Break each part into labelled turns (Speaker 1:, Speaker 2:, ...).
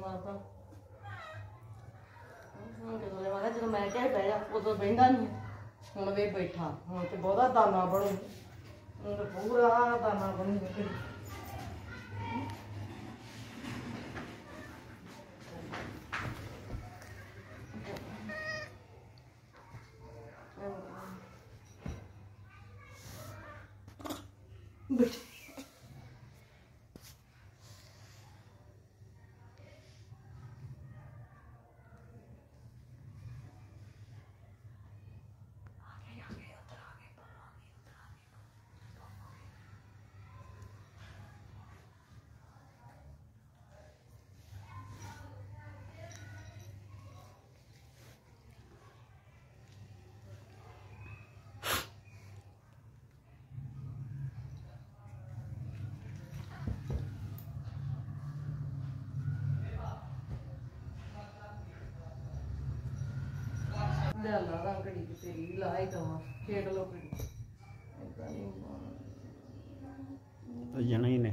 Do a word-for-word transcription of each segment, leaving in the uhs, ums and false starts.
Speaker 1: मारता जो मारा जो मैं क्या बह जा उदो बहता नहीं हूँ वे बैठा हूँ तो बहुता दाना बनू हूँ तो पूरा दाना बनू बैठ ला ला घड़ी तेरी ला ही दवा खेड लो घड़ी
Speaker 2: तो जाना ही ने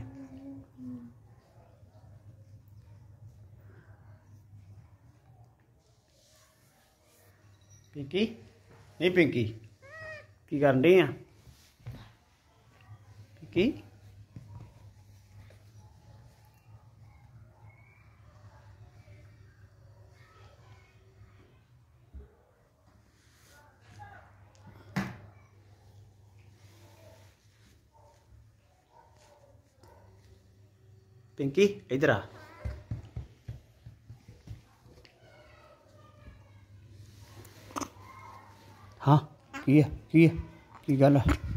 Speaker 2: पिंकी नहीं पिंकी की कर रही है पिंकी पिंकी इधर आ हाँ की है की है की गल है